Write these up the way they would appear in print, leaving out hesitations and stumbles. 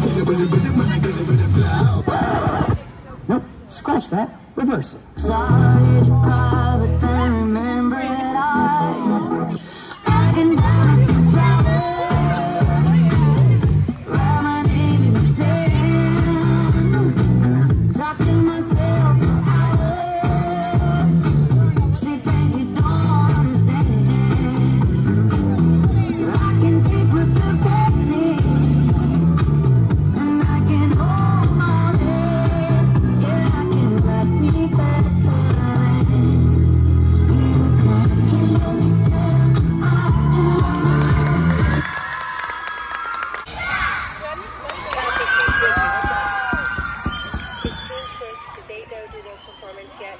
Nope, scratch that. Reverse it. Started to cry, but then remembered I can never see flowers. Write my name in the sand. Talk to myself for hours. Say things you don't understand. I can take myself dancing, and I can hold my head. Yeah, I can let me better than you can. Did they go do their performance yet?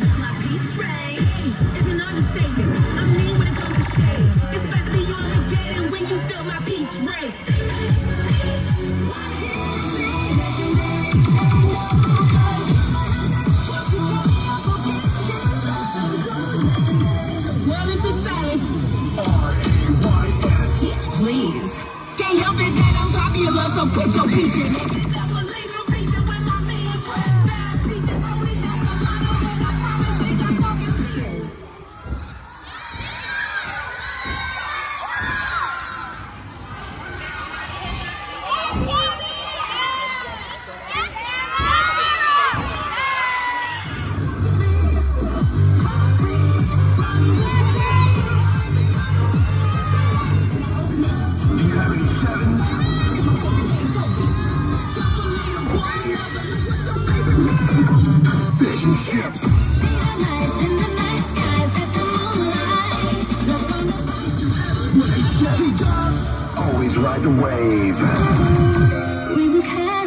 If you're not mistaken, I mean when it comes to shade, it's better than you already get. jumping that I'm popular, so quit your peaching. Always ride the wave. We will catch